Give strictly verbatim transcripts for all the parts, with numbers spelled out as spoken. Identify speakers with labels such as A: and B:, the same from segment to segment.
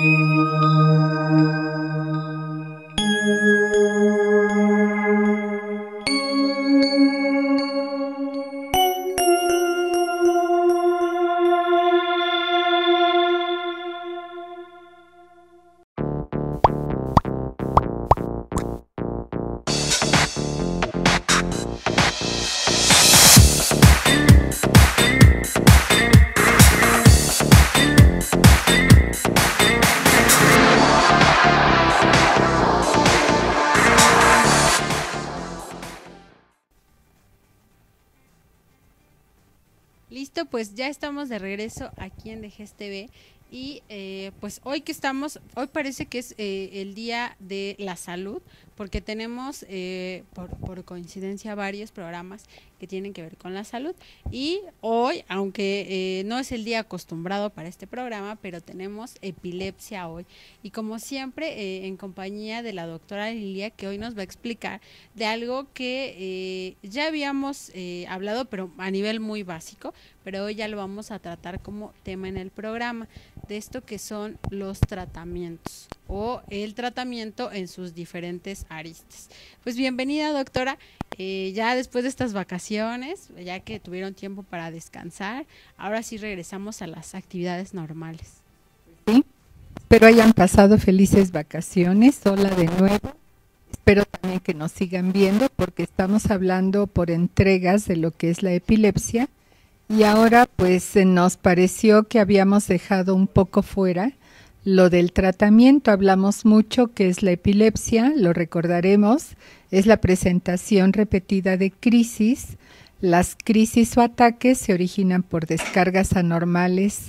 A: Listo, pues ya estamos de regreso aquí en D G E S T V y eh, pues hoy que estamos, hoy parece que es eh, el día de la salud, porque tenemos eh, por, por coincidencia varios programas que tienen que ver con la salud y hoy, aunque eh, no es el día acostumbrado para este programa, pero tenemos epilepsia hoy y como siempre eh, en compañía de la doctora Lilia, que hoy nos va a explicar de algo que eh, ya habíamos eh, hablado, pero a nivel muy básico, pero hoy ya lo vamos a tratar como tema en el programa, de esto que son los tratamientos o el tratamiento en sus diferentes aristas. Pues bienvenida, doctora, eh, ya después de estas vacaciones, ya que tuvieron tiempo para descansar, ahora sí regresamos a las actividades normales.
B: Sí, espero hayan pasado felices vacaciones, hola de nuevo, espero también que nos sigan viendo porque estamos hablando por entregas de lo que es la epilepsia y ahora pues nos pareció que habíamos dejado un poco fuera lo del tratamiento. Hablamos mucho que es la epilepsia, lo recordaremos, es la presentación repetida de crisis. Las crisis o ataques se originan por descargas anormales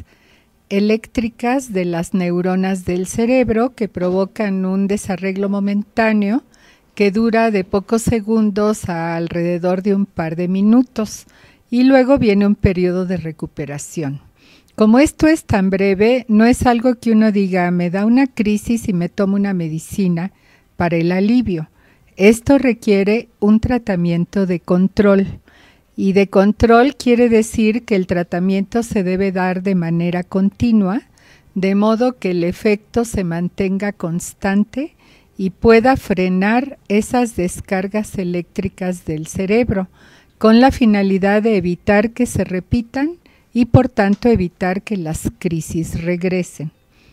B: eléctricas de las neuronas del cerebro que provocan un desarreglo momentáneo que dura de pocos segundos a alrededor de un par de minutos y luego viene un periodo de recuperación. Como esto es tan breve, no es algo que uno diga, me da una crisis y me tomo una medicina para el alivio. Esto requiere un tratamiento de control. Y de control quiere decir que el tratamiento se debe dar de manera continua, de modo que el efecto se mantenga constante y pueda frenar esas descargas eléctricas del cerebro, con la finalidad de evitar que se repitan y por tanto evitar que las crisis regresen.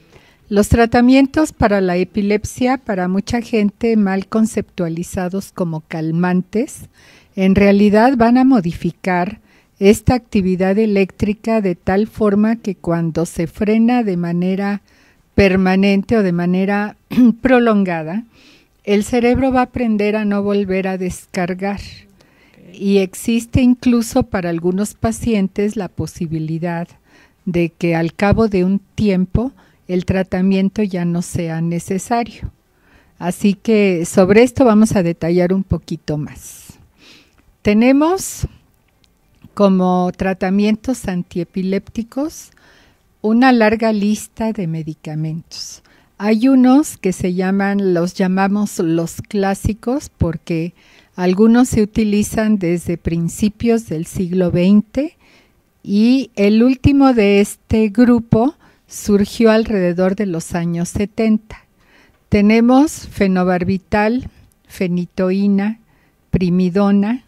B: Los tratamientos para la epilepsia, para mucha gente mal conceptualizados como calmantes, en realidad van a modificar esta actividad eléctrica de tal forma que cuando se frena de manera permanente o de manera prolongada, el cerebro va a aprender a no volver a descargar. Y existe incluso para algunos pacientes la posibilidad de que al cabo de un tiempo el tratamiento ya no sea necesario. Así que sobre esto vamos a detallar un poquito más. Tenemos como tratamientos antiepilépticos una larga lista de medicamentos. Hay unos que se llaman, los llamamos los clásicos porque algunos se utilizan desde principios del siglo veinte y el último de este grupo surgió alrededor de los años setenta. Tenemos fenobarbital, fenitoína, primidona,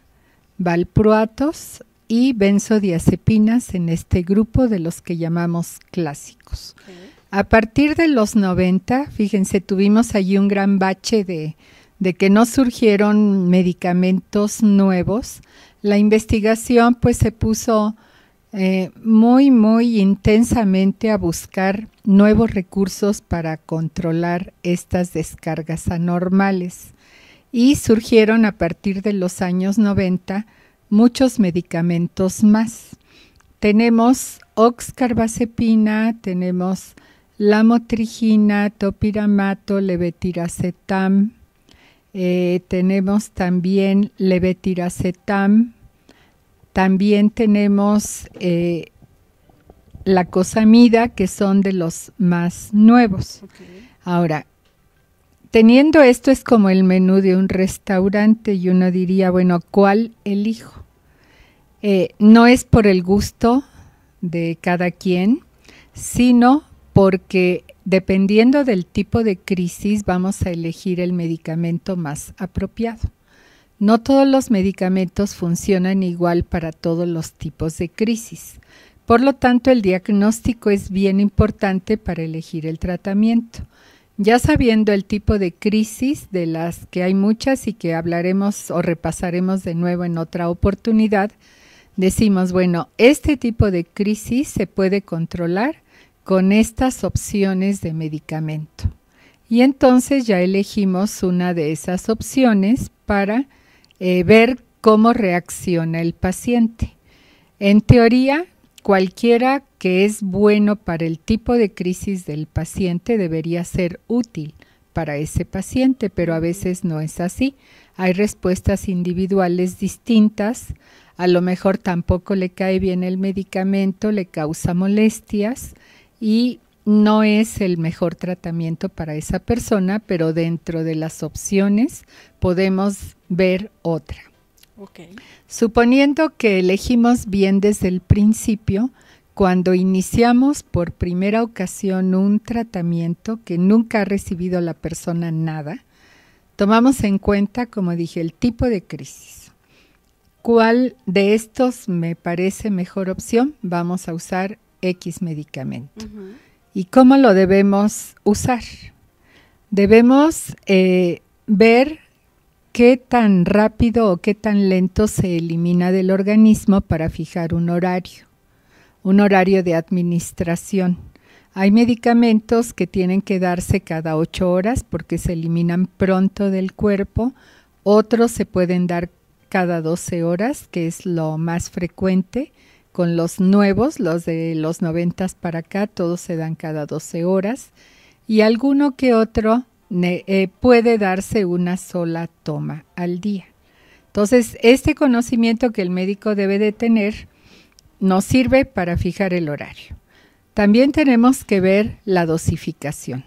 B: valproatos y benzodiazepinas en este grupo de los que llamamos clásicos. Okay. A partir de los noventa, fíjense, tuvimos allí un gran bache de, de que no surgieron medicamentos nuevos. La investigación pues se puso eh, muy, muy intensamente a buscar nuevos recursos para controlar estas descargas anormales. Y surgieron a partir de los años noventa muchos medicamentos más. Tenemos oxcarbazepina, tenemos lamotrigina, topiramato, levetiracetam, eh, tenemos también levetiracetam, también tenemos eh, la cosamida, que son de los más nuevos. Okay. Ahora, teniendo esto es como el menú de un restaurante y uno diría, bueno, ¿cuál elijo? Eh, no es por el gusto de cada quien, sino porque dependiendo del tipo de crisis vamos a elegir el medicamento más apropiado. No todos los medicamentos funcionan igual para todos los tipos de crisis. Por lo tanto, el diagnóstico es bien importante para elegir el tratamiento. Ya sabiendo el tipo de crisis, de las que hay muchas y que hablaremos o repasaremos de nuevo en otra oportunidad, decimos, bueno, este tipo de crisis se puede controlar con estas opciones de medicamento. Y entonces ya elegimos una de esas opciones para eh, ver cómo reacciona el paciente. En teoría, cualquiera que es bueno para el tipo de crisis del paciente debería ser útil para ese paciente, pero a veces no es así. Hay respuestas individuales distintas, a lo mejor tampoco le cae bien el medicamento, le causa molestias y no es el mejor tratamiento para esa persona, pero dentro de las opciones podemos ver otra.
A: Okay.
B: Suponiendo que elegimos bien desde el principio, cuando iniciamos por primera ocasión un tratamiento que nunca ha recibido la persona nada, tomamos en cuenta, como dije, el tipo de crisis. ¿Cuál de estos me parece mejor opción? Vamos a usar X medicamento. Uh-huh. ¿Y cómo lo debemos usar? Debemos eh, ver qué tan rápido o qué tan lento se elimina del organismo para fijar un horario, un horario de administración. Hay medicamentos que tienen que darse cada ocho horas porque se eliminan pronto del cuerpo, otros se pueden dar cada doce horas, que es lo más frecuente. Con los nuevos, los de los noventas para acá, todos se dan cada doce horas y alguno que otro Eh, puede darse una sola toma al día. Entonces, este conocimiento que el médico debe de tener nos sirve para fijar el horario. También tenemos que ver la dosificación.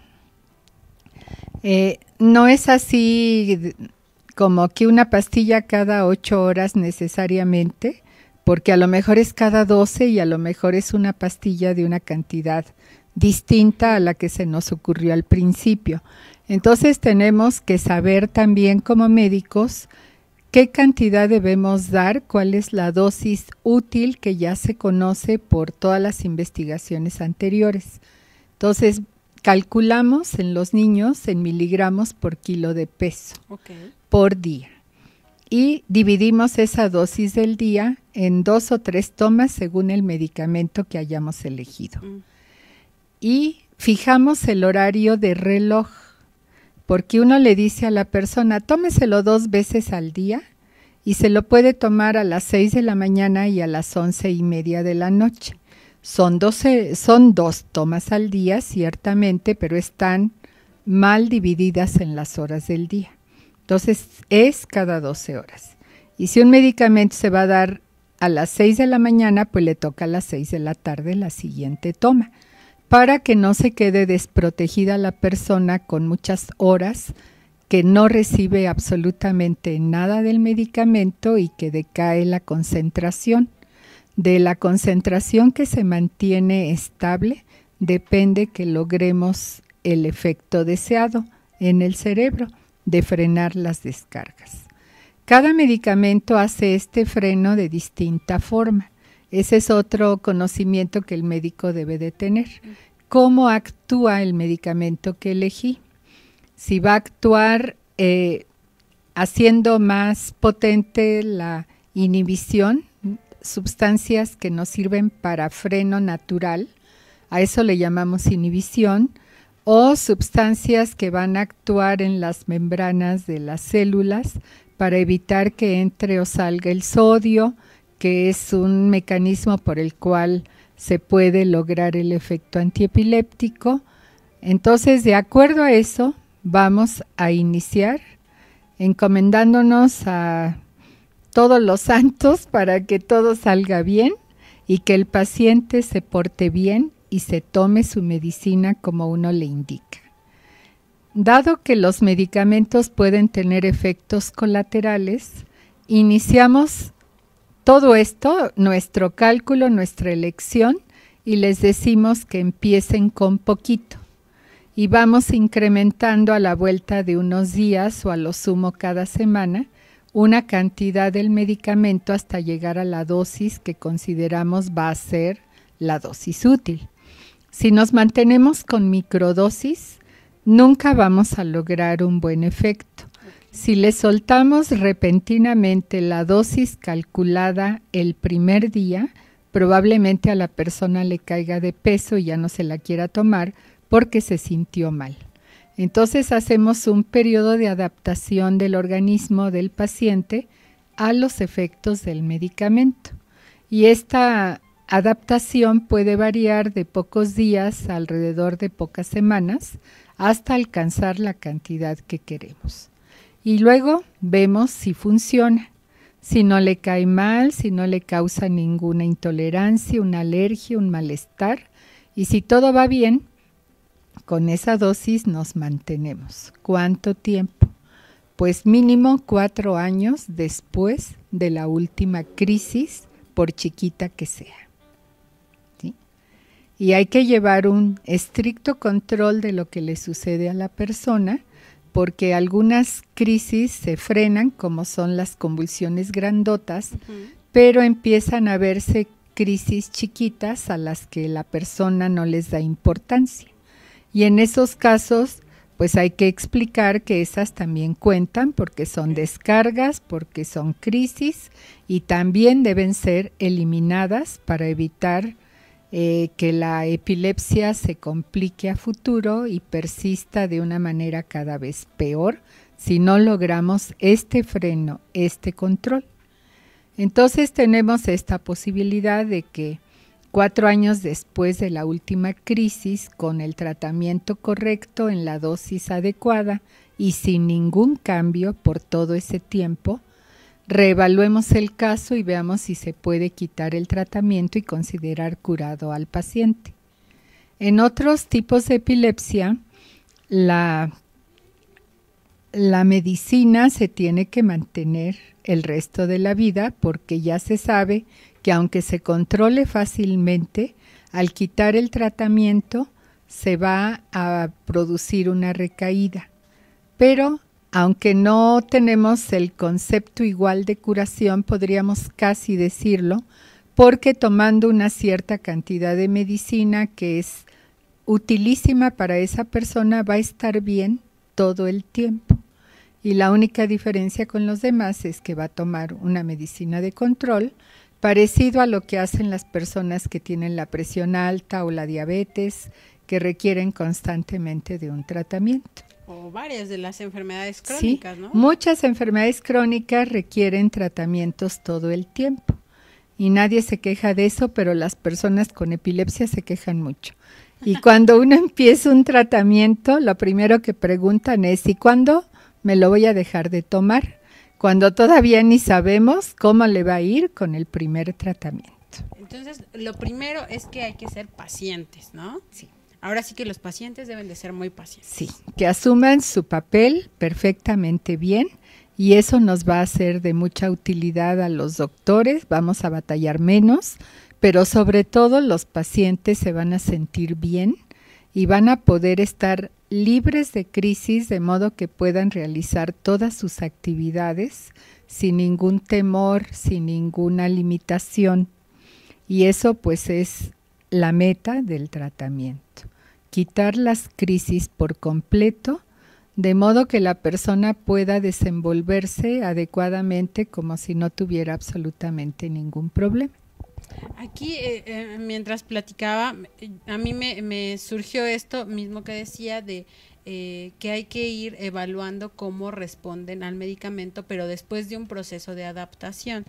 B: Eh, no es así como que una pastilla cada ocho horas necesariamente, porque a lo mejor es cada doce y a lo mejor es una pastilla de una cantidad distinta a la que se nos ocurrió al principio. Entonces tenemos que saber también como médicos qué cantidad debemos dar, cuál es la dosis útil que ya se conoce por todas las investigaciones anteriores. Entonces calculamos en los niños en miligramos por kilo de peso okay. por día y dividimos esa dosis del día en dos o tres tomas según el medicamento que hayamos elegido. Mm. Y fijamos el horario de reloj. Porque uno le dice a la persona, tómeselo dos veces al día y se lo puede tomar a las seis de la mañana y a las once y media de la noche. Son, doce, son dos tomas al día, ciertamente, pero están mal divididas en las horas del día. Entonces, es cada doce horas. Y si un medicamento se va a dar a las seis de la mañana, pues le toca a las seis de la tarde la siguiente toma, para que no se quede desprotegida la persona con muchas horas que no recibe absolutamente nada del medicamento y que decae la concentración. De la concentración que se mantiene estable depende que logremos el efecto deseado en el cerebro de frenar las descargas. Cada medicamento hace este freno de distinta forma. Ese es otro conocimiento que el médico debe de tener. ¿Cómo actúa el medicamento que elegí? Si va a actuar eh, haciendo más potente la inhibición, sustancias que nos sirven para freno natural, a eso le llamamos inhibición, o sustancias que van a actuar en las membranas de las células para evitar que entre o salga el sodio, que es un mecanismo por el cual se puede lograr el efecto antiepiléptico. Entonces, de acuerdo a eso, vamos a iniciar encomendándonos a todos los santos para que todo salga bien y que el paciente se porte bien y se tome su medicina como uno le indica. Dado que los medicamentos pueden tener efectos colaterales, iniciamos todo esto, nuestro cálculo, nuestra elección, y les decimos que empiecen con poquito y vamos incrementando a la vuelta de unos días o a lo sumo cada semana una cantidad del medicamento hasta llegar a la dosis que consideramos va a ser la dosis útil. Si nos mantenemos con microdosis, nunca vamos a lograr un buen efecto. Si le soltamos repentinamente la dosis calculada el primer día, probablemente a la persona le caiga de peso y ya no se la quiera tomar porque se sintió mal. Entonces hacemos un periodo de adaptación del organismo del paciente a los efectos del medicamento. Y esta adaptación puede variar de pocos días a alrededor de pocas semanas hasta alcanzar la cantidad que queremos. Y luego vemos si funciona, si no le cae mal, si no le causa ninguna intolerancia, una alergia, un malestar. Y si todo va bien, con esa dosis nos mantenemos. ¿Cuánto tiempo? Pues mínimo cuatro años después de la última crisis, por chiquita que sea. ¿Sí? Y hay que llevar un estricto control de lo que le sucede a la persona, porque algunas crisis se frenan, como son las convulsiones grandotas, uh-huh. pero empiezan a verse crisis chiquitas a las que la persona no les da importancia. Y en esos casos, pues hay que explicar que esas también cuentan porque son descargas, porque son crisis y también deben ser eliminadas para evitar eh, que la epilepsia se complique a futuro y persista de una manera cada vez peor si no logramos este freno, este control. Entonces tenemos esta posibilidad de que Cuatro años después de la última crisis, con el tratamiento correcto en la dosis adecuada y sin ningún cambio por todo ese tiempo, reevaluemos el caso y veamos si se puede quitar el tratamiento y considerar curado al paciente. En otros tipos de epilepsia, la, la medicina se tiene que mantener el resto de la vida porque ya se sabe que aunque se controle fácilmente, al quitar el tratamiento se va a producir una recaída. Pero aunque no tenemos el concepto igual de curación, podríamos casi decirlo, porque tomando una cierta cantidad de medicina que es utilísima para esa persona va a estar bien todo el tiempo. Y la única diferencia con los demás es que va a tomar una medicina de control, parecido a lo que hacen las personas que tienen la presión alta o la diabetes, que requieren constantemente de un tratamiento.
A: O varias de las enfermedades crónicas,
B: sí,
A: ¿no?
B: Muchas enfermedades crónicas requieren tratamientos todo el tiempo. Y nadie se queja de eso, pero las personas con epilepsia se quejan mucho. Y cuando uno empieza un tratamiento, lo primero que preguntan es, ¿y cuándo me lo voy a dejar de tomar? Cuando todavía ni sabemos cómo le va a ir con el primer tratamiento.
A: Entonces, lo primero es que hay que ser pacientes, ¿no?
B: Sí.
A: Ahora sí que los pacientes deben de ser muy pacientes.
B: Sí, que asuman su papel perfectamente bien y eso nos va a ser de mucha utilidad a los doctores, vamos a batallar menos, pero sobre todo los pacientes se van a sentir bien y van a poder estar libres de crisis de modo que puedan realizar todas sus actividades sin ningún temor, sin ninguna limitación. Y eso pues es la meta del tratamiento, quitar las crisis por completo, de modo que la persona pueda desenvolverse adecuadamente como si no tuviera absolutamente ningún problema.
A: Aquí, eh, eh, mientras platicaba, a mí me, me surgió esto mismo que decía de eh, que hay que ir evaluando cómo responden al medicamento, pero después de un proceso de adaptación,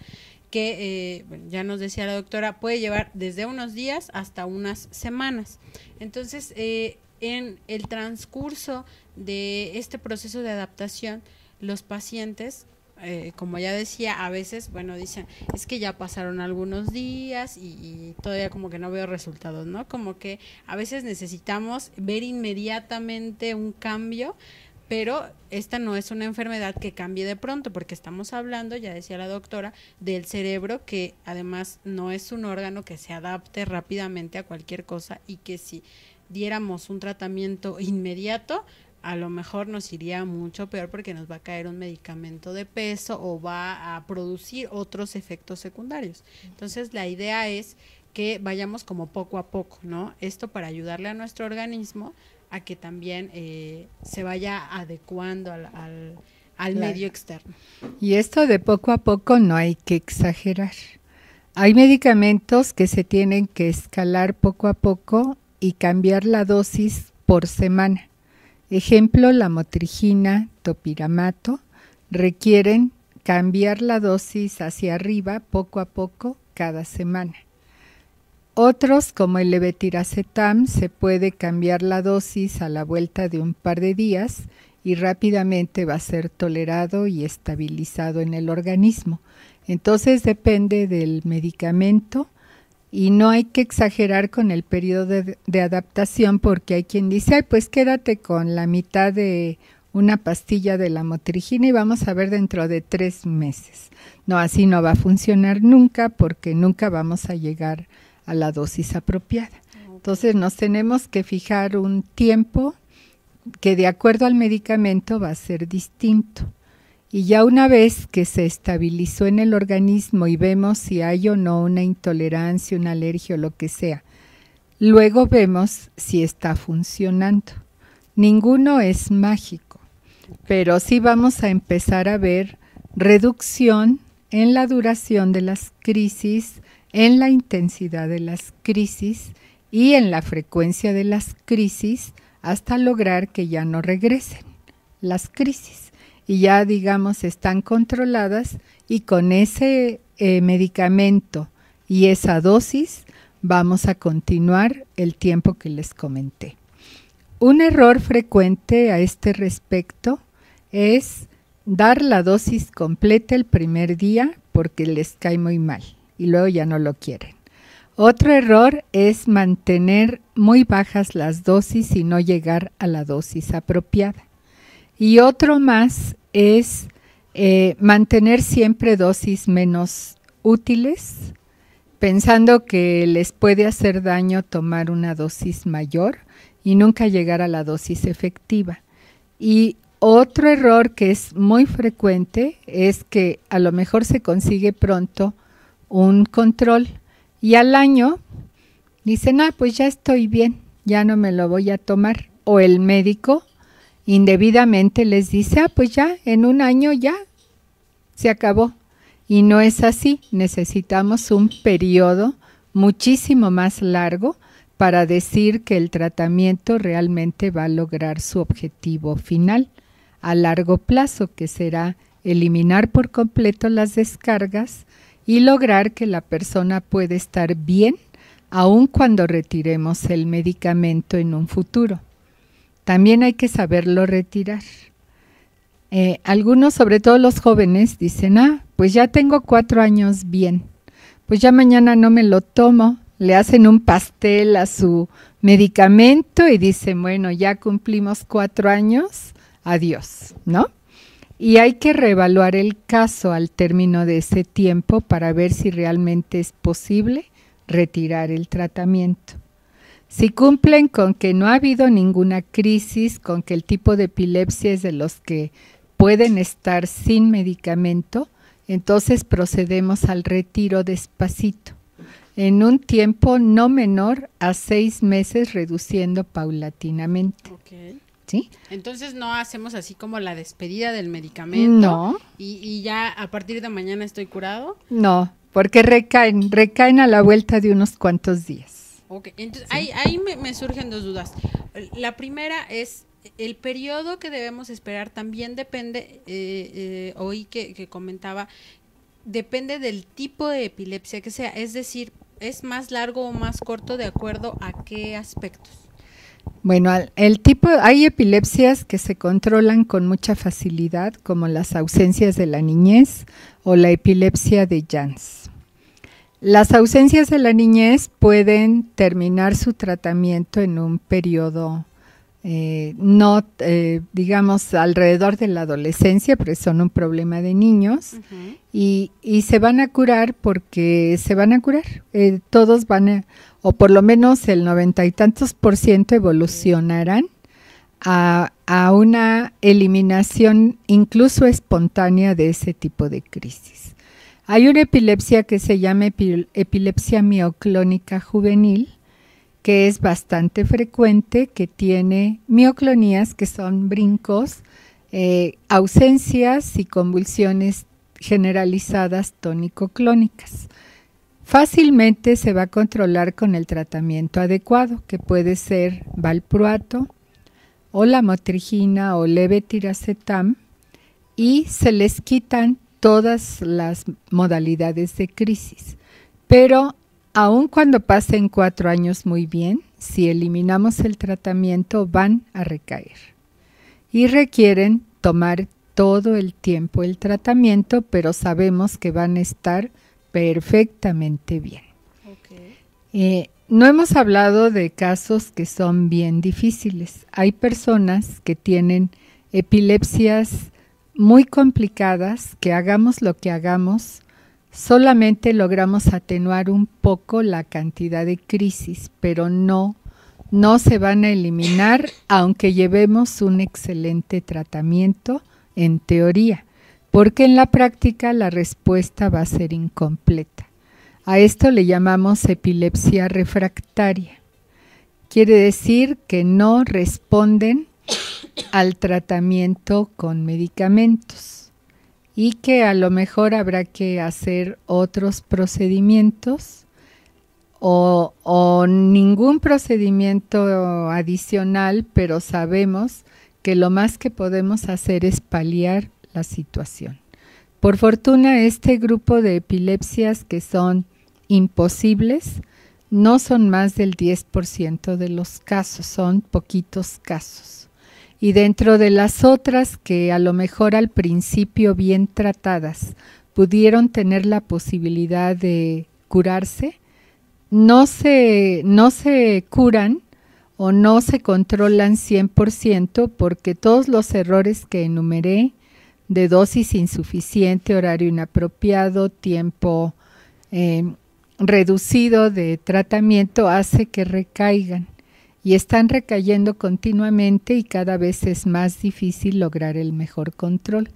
A: que eh, bueno, ya nos decía la doctora, puede llevar desde unos días hasta unas semanas. Entonces, eh, en el transcurso de este proceso de adaptación, los pacientes, Eh, como ya decía, a veces, bueno, dicen, es que ya pasaron algunos días y, y todavía como que no veo resultados, ¿no? Como que a veces necesitamos ver inmediatamente un cambio pero esta no es una enfermedad que cambie de pronto, porque estamos hablando, ya decía la doctora, del cerebro, que además no es un órgano que se adapte rápidamente a cualquier cosa, y que si diéramos un tratamiento inmediato, a lo mejor nos iría mucho peor, porque nos va a caer un medicamento de peso o va a producir otros efectos secundarios. Entonces la idea es que vayamos como poco a poco, ¿no? Esto para ayudarle a nuestro organismo a que también eh, se vaya adecuando al, al, al claro. medio externo.
B: Y esto de poco a poco no hay que exagerar. Hay medicamentos que se tienen que escalar poco a poco y cambiar la dosis por semana. Ejemplo, la motrigina, topiramato, requieren cambiar la dosis hacia arriba poco a poco cada semana. Otros, como el levetiracetam, se puede cambiar la dosis a la vuelta de un par de días y rápidamente va a ser tolerado y estabilizado en el organismo. Entonces depende del medicamento y no hay que exagerar con el periodo de, de adaptación, porque hay quien dice, ay, pues quédate con la mitad de una pastilla de la motrigina y vamos a ver dentro de tres meses. No, así no va a funcionar nunca, porque nunca vamos a llegar a la dosis apropiada. Entonces nos tenemos que fijar un tiempo que de acuerdo al medicamento va a ser distinto. Y ya una vez que se estabilizó en el organismo y vemos si hay o no una intolerancia, una alergia o lo que sea, luego vemos si está funcionando. Ninguno es mágico, pero sí vamos a empezar a ver reducción en la duración de las crisis, en la intensidad de las crisis y en la frecuencia de las crisis, hasta lograr que ya no regresen las crisis y ya, digamos, están controladas, y con ese eh, medicamento y esa dosis vamos a continuar el tiempo que les comenté. Un error frecuente a este respecto es dar la dosis completa el primer día porque les cae muy mal y luego ya no lo quieren. Otro error es mantener muy bajas las dosis y no llegar a la dosis apropiada. Y otro más es eh, mantener siempre dosis menos útiles, pensando que les puede hacer daño tomar una dosis mayor y nunca llegar a la dosis efectiva. Y otro error que es muy frecuente es que a lo mejor se consigue pronto un control y al año dicen, ah, pues ya estoy bien, ya no me lo voy a tomar. O el médico indebidamente les dice, ah, pues ya, en un año ya se acabó. Y no es así, necesitamos un periodo muchísimo más largo para decir que el tratamiento realmente va a lograr su objetivo final a largo plazo, que será eliminar por completo las descargas y lograr que la persona pueda estar bien aun cuando retiremos el medicamento en un futuro. También hay que saberlo retirar. Eh, algunos, sobre todo los jóvenes, dicen, ah, pues ya tengo cuatro años bien, pues ya mañana no me lo tomo, le hacen un pastel a su medicamento y dicen, bueno, ya cumplimos cuatro años, adiós, ¿no? Y hay que reevaluar el caso al término de ese tiempo para ver si realmente es posible retirar el tratamiento. Si cumplen con que no ha habido ninguna crisis, con que el tipo de epilepsia es de los que pueden estar sin medicamento, entonces procedemos al retiro despacito, en un tiempo no menor a seis meses, reduciendo paulatinamente.
A: Okay.
B: ¿Sí?
A: Entonces no hacemos así como la despedida del medicamento.
B: No.
A: Y, y ya a partir de mañana estoy curado.
B: No, porque recaen, recaen a la vuelta de unos cuantos días.
A: Ok, entonces
B: Sí.
A: ahí, ahí me, me surgen dos dudas. La primera es, el periodo que debemos esperar también depende, eh, eh, oí que, que comentaba, depende del tipo de epilepsia que sea, es decir, ¿es más largo o más corto de acuerdo a qué aspectos?
B: Bueno, el tipo, hay epilepsias que se controlan con mucha facilidad, como las ausencias de la niñez o la epilepsia de Jans. Las ausencias de la niñez pueden terminar su tratamiento en un periodo eh, no, eh, digamos, alrededor de la adolescencia, pero son un problema de niños, uh-huh. y, y se van a curar porque se van a curar. Eh, todos van a, o por lo menos el noventa y tantos por ciento evolucionarán a, a una eliminación incluso espontánea de ese tipo de crisis. Hay una epilepsia que se llama epi, epilepsia mioclónica juvenil, que es bastante frecuente, que tiene mioclonías, que son brincos, eh, ausencias y convulsiones generalizadas tónico-clónicas. Fácilmente se va a controlar con el tratamiento adecuado, que puede ser valproato, o lamotrigina o levetiracetam, y se les quitan todas las modalidades de crisis. Pero aun cuando pasen cuatro años muy bien, si eliminamos el tratamiento van a recaer y requieren tomar todo el tiempo el tratamiento, pero sabemos que van a estar perfectamente bien. Okay. Eh, no hemos hablado de casos que son bien difíciles. Hay personas que tienen epilepsias muy complicadas, que hagamos lo que hagamos, solamente logramos atenuar un poco la cantidad de crisis, pero no, no se van a eliminar, aunque llevemos un excelente tratamiento en teoría, porque en la práctica la respuesta va a ser incompleta. A esto le llamamos epilepsia refractaria. Quiere decir que no responden al tratamiento con medicamentos y que a lo mejor habrá que hacer otros procedimientos o, o ningún procedimiento adicional, pero sabemos que lo más que podemos hacer es paliar la situación. Por fortuna, este grupo de epilepsias que son imposibles no son más del diez por ciento de los casos, son poquitos casos. Y dentro de las otras que a lo mejor al principio bien tratadas pudieron tener la posibilidad de curarse, no se, no se curan o no se controlan cien por ciento porque todos los errores que enumeré de dosis insuficiente, horario inapropiado, tiempo eh, reducido de tratamiento hace que recaigan. Y están recayendo continuamente y cada vez es más difícil lograr el mejor control.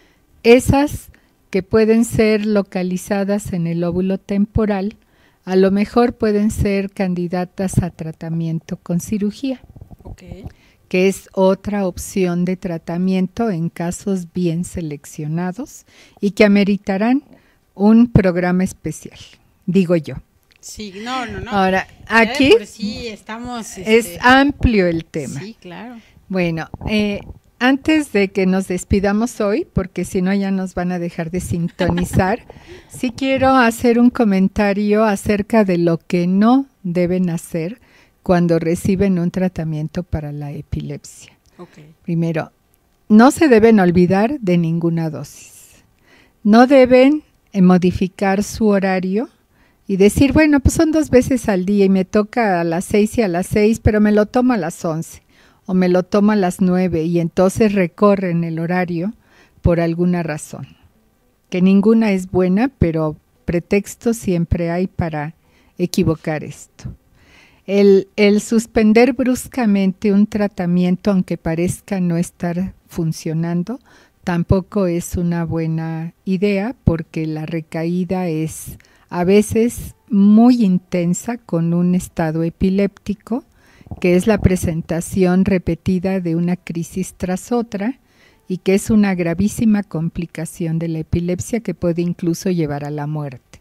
B: Esas que pueden ser localizadas en el lóbulo temporal, a lo mejor pueden ser candidatas a tratamiento con cirugía, okay, que es otra opción de tratamiento en casos bien seleccionados y que ameritarán un programa especial, digo yo.
A: Sí, no, no, no.
B: Ahora, aquí
A: por sí estamos, este...
B: es amplio el tema.
A: Sí, claro.
B: Bueno, eh, antes de que nos despidamos hoy, porque si no ya nos van a dejar de sintonizar, sí quiero hacer un comentario acerca de lo que no deben hacer cuando reciben un tratamiento para la epilepsia. Okay. Primero, no se deben olvidar de ninguna dosis. No deben eh, modificar su horario y decir, bueno, pues son dos veces al día y me toca a las seis y a las seis, pero me lo tomo a las once o me lo tomo a las nueve y entonces recorren el horario por alguna razón. Que ninguna es buena, pero pretextos siempre hay para equivocar esto. El, el suspender bruscamente un tratamiento, aunque parezca no estar funcionando, tampoco es una buena idea porque la recaída es a veces muy intensa con un estado epiléptico, que es la presentación repetida de una crisis tras otra y que es una gravísima complicación de la epilepsia que puede incluso llevar a la muerte.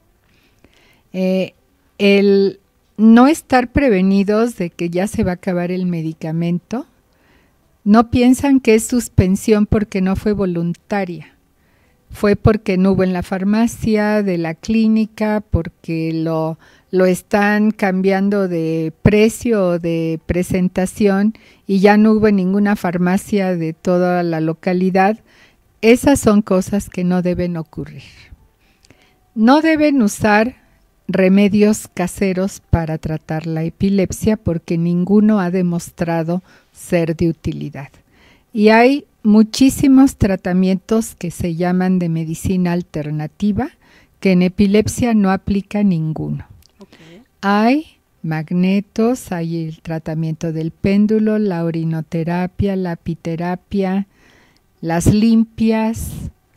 B: Eh, el no estar prevenidos de que ya se va a acabar el medicamento, no piensan que es suspensión porque no fue voluntaria. Fue porque no hubo en la farmacia de la clínica, porque lo, lo están cambiando de precio o de presentación y ya no hubo en ninguna farmacia de toda la localidad. Esas son cosas que no deben ocurrir. No deben usar remedios caseros para tratar la epilepsia porque ninguno ha demostrado ser de utilidad. Y hay muchísimos tratamientos que se llaman de medicina alternativa, que en epilepsia no aplica ninguno. Okay. Hay magnetos, hay el tratamiento del péndulo, la orinoterapia, la apiterapia, las limpias,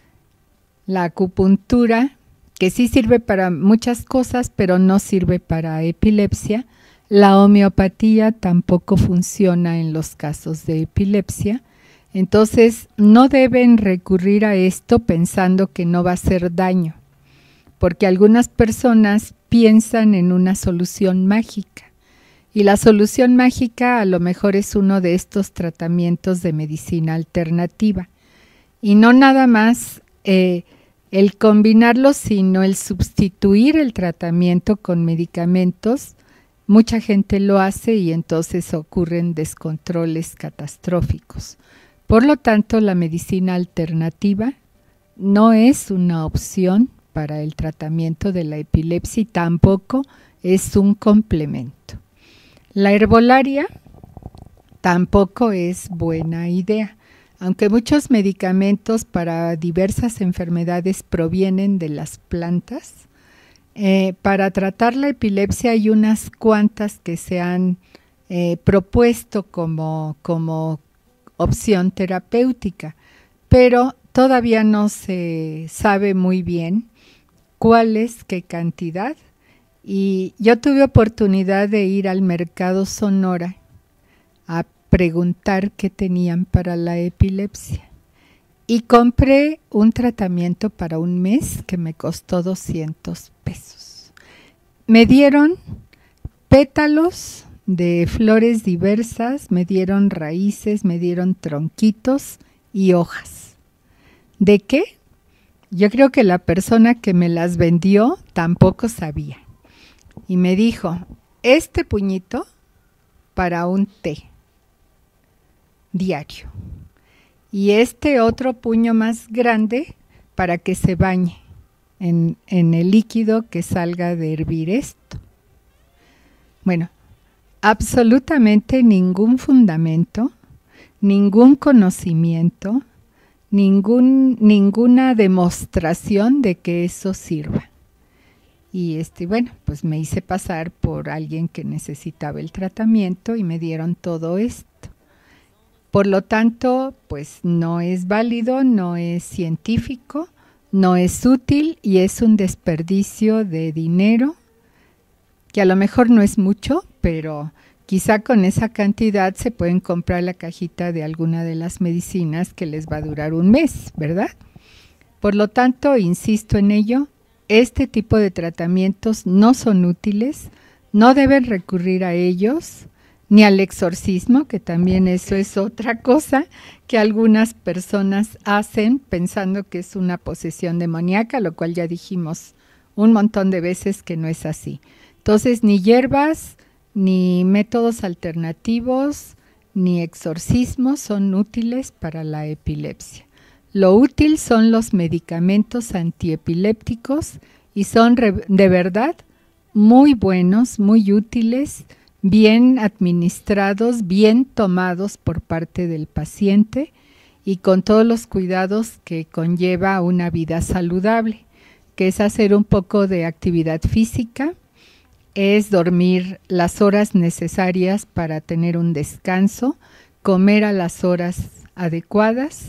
B: la acupuntura, que sí sirve para muchas cosas, pero no sirve para epilepsia. La homeopatía tampoco funciona en los casos de epilepsia. Entonces, no deben recurrir a esto pensando que no va a hacer daño, porque algunas personas piensan en una solución mágica. Y la solución mágica a lo mejor es uno de estos tratamientos de medicina alternativa. Y no nada más eh, el combinarlos, sino el sustituir el tratamiento con medicamentos. Mucha gente lo hace y entonces ocurren descontroles catastróficos. Por lo tanto, la medicina alternativa no es una opción para el tratamiento de la epilepsia y tampoco es un complemento. La herbolaria tampoco es buena idea. Aunque muchos medicamentos para diversas enfermedades provienen de las plantas, eh, para tratar la epilepsia hay unas cuantas que se han eh, propuesto como, como opción terapéutica, pero todavía no se sabe muy bien cuál es, qué cantidad. Y yo tuve oportunidad de ir al mercado Sonora a preguntar qué tenían para la epilepsia. Y compré un tratamiento para un mes que me costó doscientos pesos. Me dieron pétalos de flores diversas, me dieron raíces, me dieron tronquitos y hojas. ¿De qué? Yo creo que la persona que me las vendió tampoco sabía. Y me dijo, este puñito para un té diario y este otro puño más grande para que se bañe en, en el líquido que salga de hervir esto. Bueno, absolutamente ningún fundamento, ningún conocimiento, ningún, ninguna demostración de que eso sirva. Y este, bueno, pues me hice pasar por alguien que necesitaba el tratamiento y me dieron todo esto. Por lo tanto, pues no es válido, no es científico, no es útil y es un desperdicio de dinero, que a lo mejor no es mucho, pero quizá con esa cantidad se pueden comprar la cajita de alguna de las medicinas que les va a durar un mes, ¿verdad? Por lo tanto, insisto en ello, este tipo de tratamientos no son útiles, no deben recurrir a ellos, ni al exorcismo, que también eso es otra cosa que algunas personas hacen pensando que es una posesión demoníaca, lo cual ya dijimos un montón de veces que no es así. Entonces, ni hierbas, ni métodos alternativos, ni exorcismos son útiles para la epilepsia. Lo útil son los medicamentos antiepilépticos y son de verdad muy buenos, muy útiles, bien administrados, bien tomados por parte del paciente y con todos los cuidados que conlleva una vida saludable, que es hacer un poco de actividad física, es dormir las horas necesarias para tener un descanso, comer a las horas adecuadas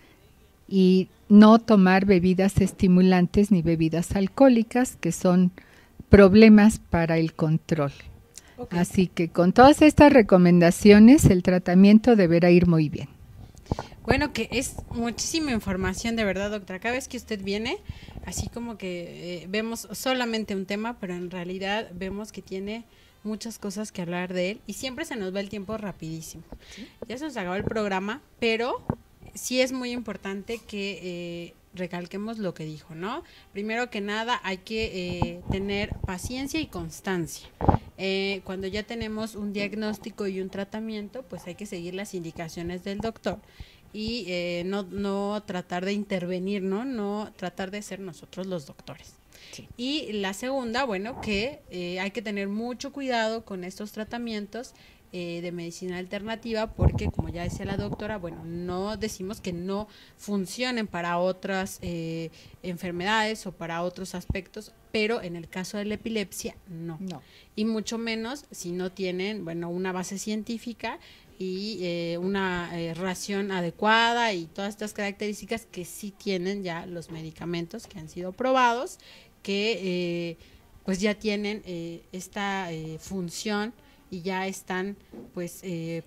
B: y no tomar bebidas estimulantes ni bebidas alcohólicas, que son problemas para el control. Okay. Así que con todas estas recomendaciones el tratamiento deberá ir muy bien.
A: Bueno, que es muchísima información, de verdad, doctora. Cada vez que usted viene, así como que eh, vemos solamente un tema, pero en realidad vemos que tiene muchas cosas que hablar de él y siempre se nos va el tiempo rapidísimo. ¿Sí? Ya se nos acabó el programa, pero sí es muy importante que eh, recalquemos lo que dijo, ¿no? Primero que nada hay que eh, tener paciencia y constancia. Eh, cuando ya tenemos un diagnóstico y un tratamiento, pues hay que seguir las indicaciones del doctor y eh, no, no tratar de intervenir, ¿no? No tratar de ser nosotros los doctores. Sí. Y la segunda, bueno, que eh, hay que tener mucho cuidado con estos tratamientos eh, de medicina alternativa, porque como ya decía la doctora, bueno, no decimos que no funcionen para otras eh, enfermedades o para otros aspectos, pero en el caso de la epilepsia no.
B: No.
A: Y mucho menos si no tienen, bueno, una base científica y eh, una eh, ración adecuada y todas estas características que sí tienen ya los medicamentos que han sido probados, que eh, pues ya tienen eh, esta eh, función y ya están pues eh,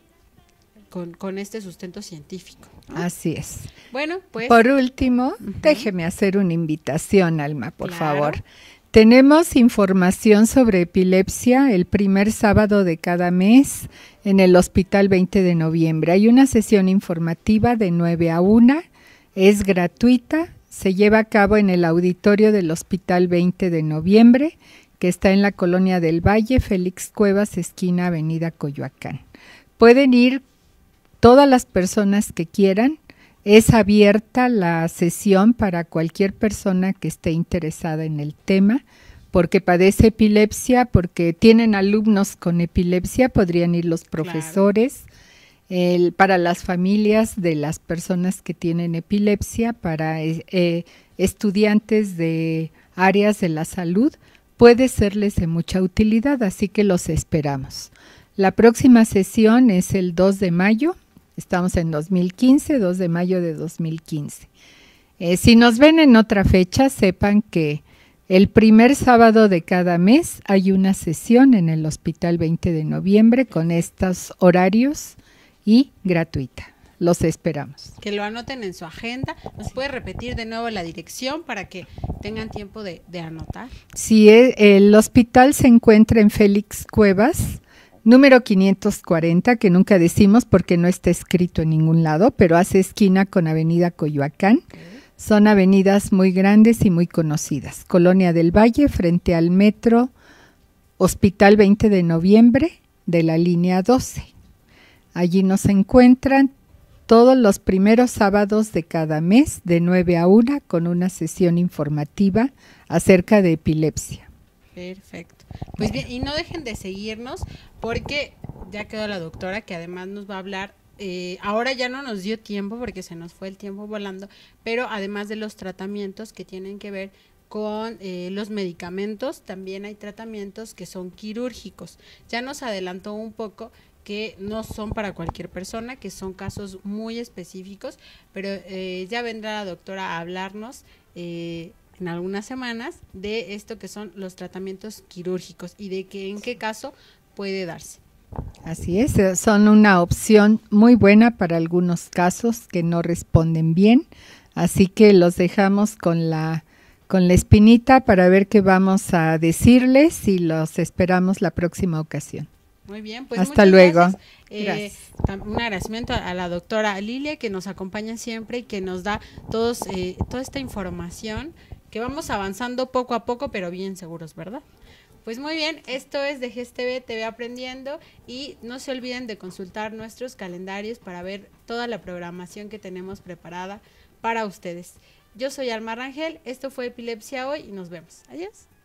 A: con, con este sustento científico, ¿no?
B: Así es.
A: Bueno, pues
B: por último,
A: uh-huh.
B: déjeme hacer una invitación, Alma, por
A: Claro.
B: favor. Tenemos información sobre epilepsia el primer sábado de cada mes en el Hospital veinte de noviembre. Hay una sesión informativa de nueve a una, es gratuita, se lleva a cabo en el auditorio del Hospital veinte de noviembre, que está en la Colonia del Valle, Félix Cuevas, esquina Avenida Coyoacán. Pueden ir todas las personas que quieran. Es abierta la sesión para cualquier persona que esté interesada en el tema, porque padece epilepsia, porque tienen alumnos con epilepsia, podrían ir los profesores, claro. el, para las familias de las personas que tienen epilepsia, para eh, estudiantes de áreas de la salud, puede serles de mucha utilidad, así que los esperamos. La próxima sesión es el dos de mayo. Estamos en dos mil quince, dos de mayo de dos mil quince. Eh, si nos ven en otra fecha, sepan que el primer sábado de cada mes hay una sesión en el Hospital veinte de noviembre con estos horarios y gratuita. Los esperamos.
A: Que lo anoten en su agenda. ¿Nos puede repetir de nuevo la dirección para que tengan tiempo de, de anotar?
B: Sí, el hospital se encuentra en Félix Cuevas, número quinientos cuarenta, que nunca decimos porque no está escrito en ningún lado, pero hace esquina con Avenida Coyoacán. Okay. Son avenidas muy grandes y muy conocidas. Colonia del Valle, frente al metro Hospital veinte de noviembre de la línea doce. Allí nos encuentran todos los primeros sábados de cada mes, de nueve a una, con una sesión informativa acerca de epilepsia.
A: Perfecto. Pues bien, y no dejen de seguirnos porque ya quedó la doctora que además nos va a hablar, eh, ahora ya no nos dio tiempo porque se nos fue el tiempo volando, pero además de los tratamientos que tienen que ver con eh, los medicamentos, también hay tratamientos que son quirúrgicos. Ya nos adelantó un poco que no son para cualquier persona, que son casos muy específicos, pero eh, ya vendrá la doctora a hablarnos eh, en algunas semanas de esto que son los tratamientos quirúrgicos y de que en qué caso puede darse.
B: Así es, son una opción muy buena para algunos casos que no responden bien, así que los dejamos con la, con la espinita para ver qué vamos a decirles y los esperamos la próxima ocasión.
A: Muy bien, pues
B: hasta luego.
A: Gracias. Eh, gracias. Un agradecimiento a la doctora Lilia que nos acompaña siempre y que nos da todos eh, toda esta información que vamos avanzando poco a poco, pero bien seguros, ¿verdad? Pues muy bien, esto es de G E S T V, T V Aprendiendo, y no se olviden de consultar nuestros calendarios para ver toda la programación que tenemos preparada para ustedes. Yo soy Alma Rangel, esto fue Epilepsia Hoy y nos vemos. Adiós.